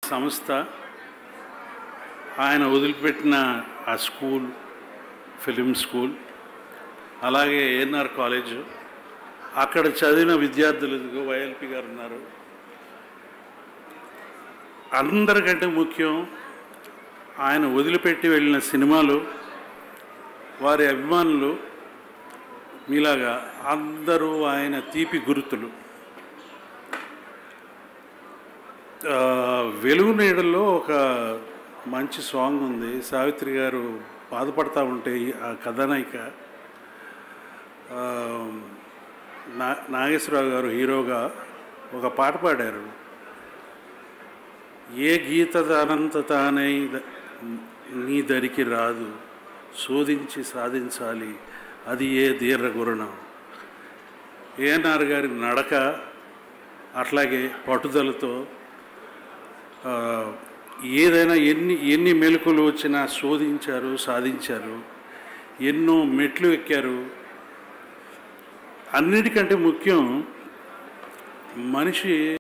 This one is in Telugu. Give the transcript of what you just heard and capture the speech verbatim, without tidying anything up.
సంస్థ ఆయన వదిలిపెట్టిన ఆ స్కూల్, ఫిలిం స్కూల్, అలాగే ఏఎన్ఆర్ కాలేజు, అక్కడ చదివిన విద్యార్థులు, వైఎల్పి గారు ఉన్నారు. అందరికంటే ముఖ్యం ఆయన వదిలిపెట్టి వెళ్ళిన సినిమాలు, వారి అభిమానులు మీలాగా అందరూ ఆయన తీపి గుర్తులు. వెలుగు నీడల్లో ఒక మంచి సాంగ్ ఉంది, సావిత్రి గారు బాధపడతా ఉంటే ఆ కథానాయిక నా నాగేశ్వరరావు గారు హీరోగా ఒక పాట పాడారు. ఏ గీత అనంత తానై నీ దరికి రాదు, శోధించి సాధించాలి అది ఏ దీర్ఘగుణం. ఏఎన్ఆర్ గారి నడక అట్లాగే పట్టుదలతో ఏదైనా ఎన్ని ఎన్ని మెలకులు వచ్చినా శోధించారు, సాధించారు, ఎన్నో మెట్లు ఎక్కారు. అన్నిటికంటే ముఖ్యం మనిషి